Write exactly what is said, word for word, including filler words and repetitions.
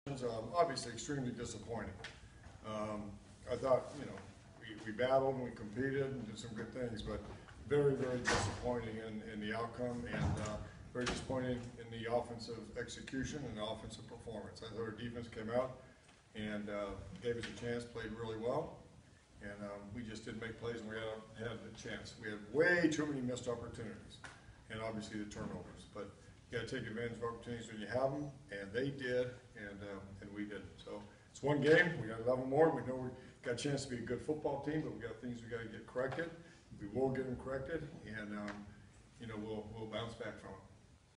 Um, obviously extremely disappointing. Um, I thought, you know, we, we battled and we competed and did some good things, but very, very disappointing in, in the outcome, and uh, very disappointing in the offensive execution and the offensive performance. I thought our defense came out and uh, gave us a chance, played really well, and um, we just didn't make plays when we had, had a chance. We had way too many missed opportunities, and obviously the turnovers. But you got to take advantage of opportunities when you have them, and they did, and um, and we didn't. So it's one game. We got eleven more. We know we got a chance to be a good football team, but we got things we got to get corrected. We will get them corrected, and um, you know we'll we'll bounce back from it.